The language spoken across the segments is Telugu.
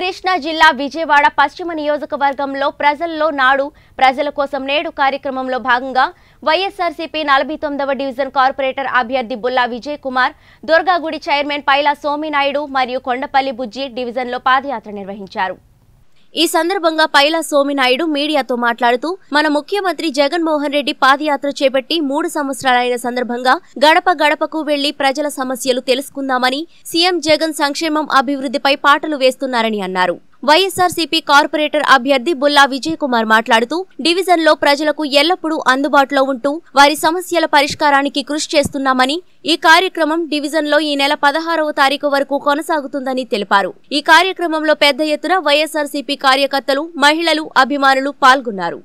కృష్ణా జిల్లా విజయవాడ పశ్చిమ నియోజకవర్గంలో ప్రజల్లో నాడు ప్రజల కోసం నేడు కార్యక్రమంలో భాగంగా వైఎస్ఆర్సీపీ 49వ డివిజన్ కార్పొరేటర్ అభ్యర్థి బుల్లా విజయ్ కుమార్, దుర్గాగుడి చైర్మన్ పైలా సోమినాయుడు మరియు కొండపల్లి బుజ్జి డివిజన్లో పాదయాత్ర నిర్వహించారు. ఈ సందర్భంగా పైలా సోమినాయుడు మీడియాతో మాట్లాడుతూ, మన ముఖ్యమంత్రి జగన్మోహన్ రెడ్డి పాదయాత్ర చేపట్టి 3 సంవత్సరాలైన సందర్భంగా గడప గడపకు వెళ్లి ప్రజల సమస్యలు తెలుసుకుందామని, సీఎం జగన్ సంక్షేమం అభివృద్ధిపై పాటలు వేస్తున్నారని అన్నారు. వైఎస్ఆర్సీపీ కార్పొరేటర్ అభ్యర్థి బుల్లా విజయ్ కుమార్ మాట్లాడుతూ, డివిజన్లో ప్రజలకు ఎల్లప్పుడూ అందుబాటులో ఉంటూ వారి సమస్యల పరిష్కారానికి కృషి చేస్తున్నామని, ఈ కార్యక్రమం డివిజన్లో ఈ నెల 16వ తారీఖు వరకు కొనసాగుతుందని తెలిపారు. ఈ కార్యక్రమంలో పెద్ద ఎత్తున వైఎస్ఆర్సీపీ కార్యకర్తలు, మహిళలు, అభిమానులు పాల్గొన్నారు.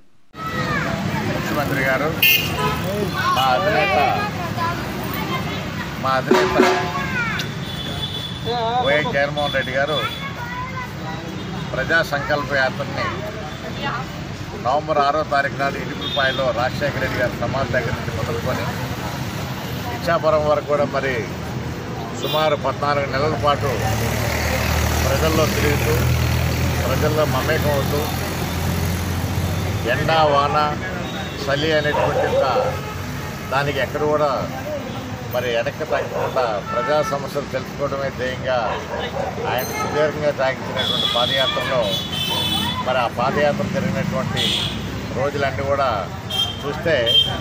ప్రజా సంకల్ప యాత్రని నవంబర్ 6వ తారీఖు నాడు ఇడుపులపాయలో రాజశేఖర రెడ్డి గారి సమాధి దగ్గర నుంచి మొదలుకొని ఇచ్చాపురం వరకు కూడా మరి సుమారు 14 నెలల పాటు ప్రజల్లో తిరుగుతూ, ప్రజల్లో మమేకం అవుతూ, ఎండా వాన చలి అనేటువంటి దానికి ఎక్కడ కూడా మరి వెనక్కి తగ్గకుండా ప్రజా సమస్యలు తెలుసుకోవడమే ధ్యేయంగా ఆయన సుదీర్ఘంగా సాగించినటువంటి పాదయాత్రలో మరి ఆ పాదయాత్ర జరిగినటువంటి రోజులన్నీ కూడా చూస్తే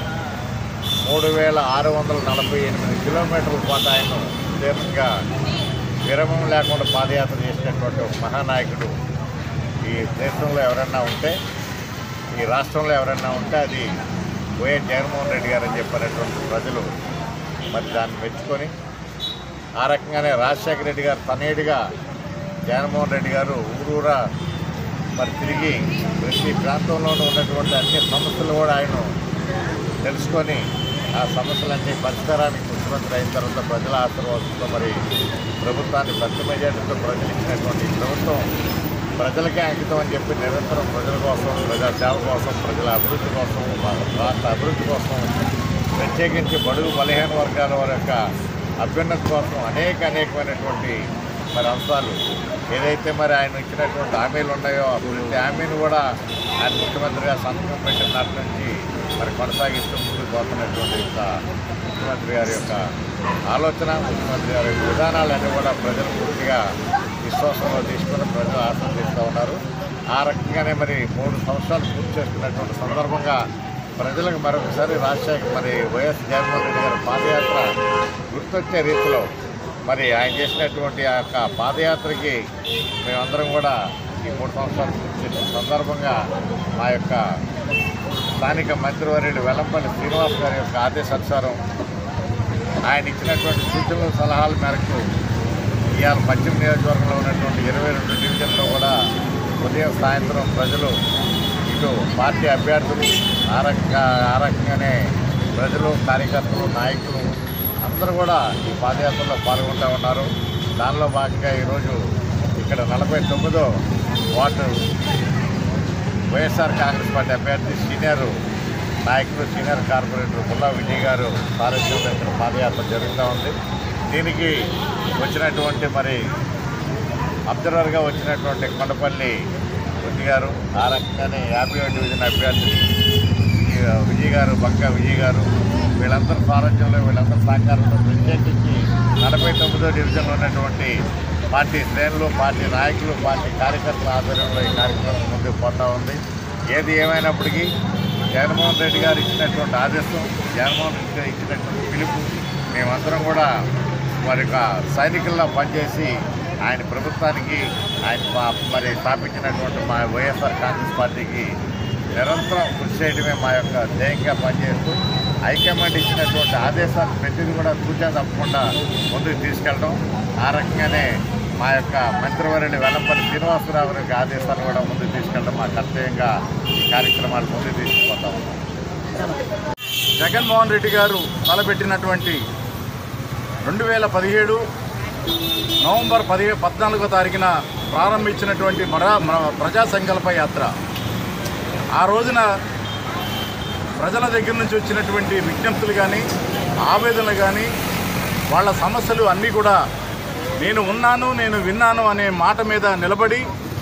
3648 కిలోమీటర్ల పాటు ఆయన సుదీర్ఘంగా విరమం లేకుండా పాదయాత్ర చేసినటువంటి ఒక మహానాయకుడు ఈ దేశంలో ఎవరైనా ఉంటే, ఈ రాష్ట్రంలో ఎవరైనా ఉంటే అది వైఎస్ జగన్మోహన్ రెడ్డి గారు అని చెప్పినటువంటి ప్రజలు మరి దాన్ని మెచ్చుకొని, ఆ రకంగానే రాజశేఖర రెడ్డి గారు తనేడుగా జగన్మోహన్ రెడ్డి గారు ఊరూరా మరి తిరిగి ప్రతి ప్రాంతంలోనూ ఉన్నటువంటి అన్ని సమస్యలు కూడా ఆయన తెలుసుకొని ఆ సమస్యలన్నీ పరిష్కారానికి ముఖ్యమంత్రి అయిన తర్వాత ప్రజల ఆశీర్వాదంతో మరి ప్రభుత్వాన్ని పెద్ద మెజార్టీతో ప్రజలు ఇచ్చినటువంటి ప్రభుత్వం ప్రజలకే అంకితం అని చెప్పి నిరంతరం ప్రజల కోసం, ప్రజా సేవ కోసం, ప్రజల అభివృద్ధి కోసం, రాష్ట్ర అభివృద్ధి కోసం, ప్రత్యేకించి బడుగు బలహీన వర్గాల వారి యొక్క అభ్యున్నతి కోసం అనేకమైనటువంటి మరి అంశాలు ఏదైతే మరి ఆయన ఇచ్చినటువంటి హామీలు ఉన్నాయో ప్రతి హామీని కూడా ఆయన ముఖ్యమంత్రిగా సంతకం పెట్టిన నాటి నుంచి మరి కొనసాగిస్తూ ముందుకు పోతున్నటువంటి ముఖ్యమంత్రి గారి యొక్క ఆలోచన, ముఖ్యమంత్రి గారి యొక్క విధానాలన్నీ కూడా ప్రజలు పూర్తిగా విశ్వాసంలో తీసుకుని ప్రజలు ఆశీర్వదిస్తూ ఉన్నారు. ఆ రకంగానే మరి 3 సంవత్సరాలు పూర్తి చేసుకున్నటువంటి సందర్భంగా ప్రజలకు మరొకసారి మరి వైఎస్ జగన్మోహన్ రెడ్డి గారి పాదయాత్ర గుర్తొచ్చే రీతిలో మరి ఆయన చేసినటువంటి ఆ యొక్క పాదయాత్రకి మేమందరం కూడా ఈ 3 సంవత్సరాలు పూర్తి చేసిన సందర్భంగా మా యొక్క స్థానిక మంత్రివర్యుడు వెల్లంపల్లి శ్రీనివాస్ గారి యొక్క ఆదేశానుసారం ఆయన ఇచ్చినటువంటి సూచనలు, సలహాల మేరకు ఇవాళ పశ్చిమ నియోజకవర్గంలో ఉన్నటువంటి 22 డివిజన్లో కూడా ఉదయం సాయంత్రం ప్రజలు ఇటు పార్టీ అభ్యర్థులు ఆ రకంగానే ప్రజలు, కార్యకర్తలు, నాయకులు అందరూ కూడా ఈ పాదయాత్రలో పాల్గొంటూ ఉన్నారు. దానిలో భాగంగా ఈరోజు ఇక్కడ 49వ వార్డు వైఎస్ఆర్ కాంగ్రెస్ పార్టీ అభ్యర్థి సీనియర్ నాయకులు, సీనియర్ కార్పొరేటర్ బుల్లా విజయ్ గారు సారథ్యంలో ఇక్కడ పాదయాత్ర జరుగుతూ ఉంది. దీనికి వచ్చినటువంటి మరి అబ్జర్వర్గా వచ్చినటువంటి కొండపల్లి బుజ్జి గారు, ఆ రకంగానే 50వ డివిజన్ అభ్యర్థి విజయ్ గారు, బంకా విజయ్ గారు, వీళ్ళందరూ సారథ్యంలో, వీళ్ళందరూ సహకారంలో ప్రత్యేకించి 49వ డివిజన్లో ఉన్నటువంటి పార్టీ శ్రేణులు, పార్టీ నాయకులు, పార్టీ కార్యకర్తల ఆధ్వర్యంలో ఈ కార్యక్రమం ముందుకు పోతూ ఉంది. ఏది ఏమైనప్పటికీ జగన్మోహన్ రెడ్డి గారు ఇచ్చినటువంటి ఆదేశం, జగన్మోహన్ రెడ్డి గారు ఇచ్చినటువంటి పిలుపు, మేమందరం కూడా మరి సైనికుల్లో పనిచేసి ఆయన ప్రభుత్వానికి, ఆయన మరి స్థాపించినటువంటి మా వైఎస్ఆర్ కాంగ్రెస్ పార్టీకి నిరంతరం కృషి చేయడమే మా యొక్క ధ్యేయంగా పనిచేస్తూ హైకమాండ్ ఇచ్చినటువంటి ఆదేశాలు ప్రతిదీ కూడా తూచా తప్పకుండా ముందుకు తీసుకెళ్ళడం, ఆ రకంగానే మా యొక్క మంత్రివర్యులు వెల్లంపల్లి శ్రీనివాసరావు యొక్క ఆదేశాలు కూడా ముందుకు తీసుకెళ్ళడం మా కర్తవ్యంగా ఈ కార్యక్రమాలు ముందుకు తీసుకుపోతా ఉన్నాం. జగన్మోహన్ రెడ్డి గారు తలపెట్టినటువంటి 2017 నవంబర్ 14వ తారీఖున ప్రారంభించినటువంటి ప్రజా సంకల్ప యాత్ర, ఆ రోజున ప్రజల దగ్గర నుంచి వచ్చినటువంటి విజ్ఞప్తులు కానీ, ఆవేదనలు కానీ, వాళ్ళ సమస్యలు అన్నీ కూడా నేను ఉన్నాను, నేను విన్నాను అనే మాట మీద నిలబడి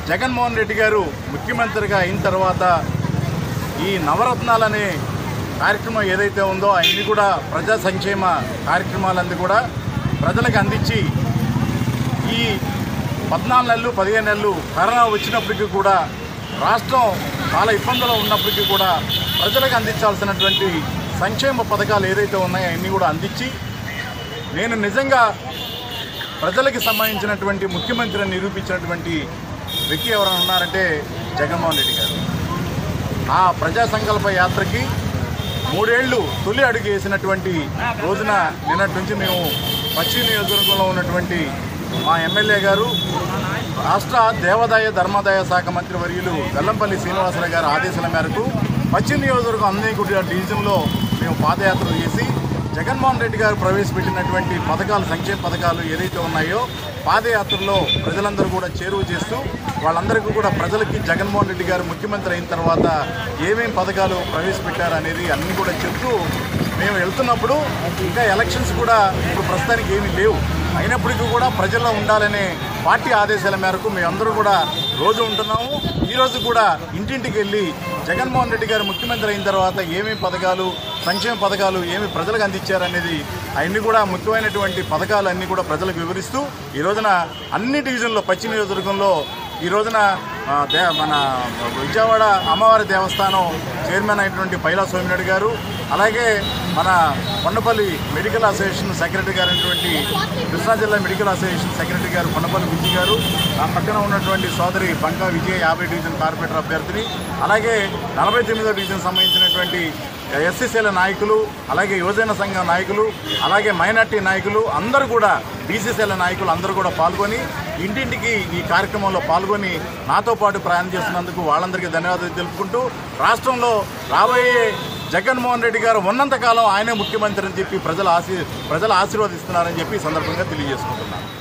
జగన్మోహన్ రెడ్డి గారు ముఖ్యమంత్రిగా అయిన తర్వాత ఈ నవరత్నాలనే కార్యక్రమం ఏదైతే ఉందో అవన్నీ కూడా ప్రజా సంక్షేమ కార్యక్రమాలన్నీ కూడా ప్రజలకు అందించి ఈ 14 నెలలు 15 నెలలు కరోనా వచ్చినప్పటికీ కూడా రాష్ట్రం చాలా ఇబ్బందులు ఉన్నప్పటికీ కూడా ప్రజలకు అందించాల్సినటువంటి సంక్షేమ పథకాలు ఏదైతే ఉన్నాయో అవన్నీ కూడా అందించి నేను నిజంగా ప్రజలకు సంబంధించినటువంటి ముఖ్యమంత్రిని నిరూపించినటువంటి వ్యక్తి ఎవరైనా ఉన్నారంటే జగన్మోహన్ రెడ్డి గారు. ఆ ప్రజా సంకల్ప యాత్రకి 3 ఏళ్లు తొలి అడుగు వేసినటువంటి రోజున నిన్నటి నుంచి మేము పశ్చిమ నియోజకవర్గంలో ఉన్నటువంటి మా ఎమ్మెల్యే గారు రాష్ట్ర దేవాదాయ ధర్మాదాయ శాఖ మంత్రి వర్యులు వెల్లంపల్లి శ్రీనివాసరావు గారి ఆదేశాల మేరకు పశ్చిమ నియోజకవర్గం అన్ని డివిజన్లో మేము పాదయాత్ర చేసి జగన్మోహన్ రెడ్డి గారు ప్రవేశపెట్టినటువంటి పథకాలు సంక్షేమ పథకాలు ఏదైతే ఉన్నాయో పాదయాత్రలో ప్రజలందరూ కూడా చేరువ చేస్తూ వాళ్ళందరికీ కూడా ప్రజలకి జగన్మోహన్ రెడ్డి గారు ముఖ్యమంత్రి అయిన తర్వాత ఏమేం పథకాలు ప్రవేశపెట్టారు అనేది అన్నీ కూడా చెప్తూ మేము వెళ్తున్నప్పుడు ఇంకా ఎలక్షన్స్ కూడా ఇప్పుడు ప్రస్తుతానికి ఏమీ లేవు, అయినప్పటికీ కూడా ప్రజల్లో ఉండాలనే పార్టీ ఆదేశాల మేరకు మేమందరూ కూడా రోజు ఉంటున్నాము. ఈరోజు కూడా ఇంటింటికి వెళ్ళి జగన్మోహన్ రెడ్డి గారు ముఖ్యమంత్రి అయిన తర్వాత ఏమేమి పథకాలు సంక్షేమ పథకాలు ఏమి ప్రజలకు అందించారనేది అవన్నీ కూడా ముఖ్యమైనటువంటి పథకాలు అన్నీ కూడా ప్రజలకు వివరిస్తూ ఈ రోజున అన్ని డివిజన్లో పశ్చిమ నియోజకవర్గంలో ఈ రోజున మన విజయవాడ అమ్మవారి దేవస్థానం చైర్మన్ అయినటువంటి పైలా సోమినాయుడు గారు, అలాగే మన కొండపల్లి మెడికల్ అసోసియేషన్ సెక్రటరీ గారు అయినటువంటి కృష్ణా జిల్లా మెడికల్ అసోసియేషన్ సెక్రటరీ గారు కొండపల్లి విజయ్ గారు, ఆ పక్కన ఉన్నటువంటి సోదరి బంకా విజయ్ 50 డివిజన్ కార్పొరేటర్ అభ్యర్థిని, అలాగే 49వ డివిజన్ సంబంధించినటువంటి ఎస్సీసీల నాయకులు, అలాగే యువజన సంఘ నాయకులు, అలాగే మైనార్టీ నాయకులు అందరూ కూడా బీసీసీల నాయకులు అందరూ కూడా పాల్గొని ఇంటింటికి ఈ కార్యక్రమంలో పాల్గొని నాతో పాటు ప్రయాణం చేస్తున్నందుకు వాళ్ళందరికీ ధన్యవాదాలు తెలుపుకుంటూ రాష్ట్రంలో రాబోయే జగన్మోహన్ రెడ్డి గారు ఉన్నంతకాలం ఆయనే ముఖ్యమంత్రి అని చెప్పి ప్రజలు ఆశీర్వదిస్తున్నారని చెప్పి ఈ సందర్భంగా తెలియజేసుకుంటున్నాను.